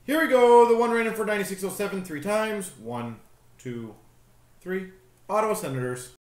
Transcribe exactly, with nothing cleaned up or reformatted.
Here we go. The one random for ninety-six oh seven three times. One, two, three. Ottawa Senators.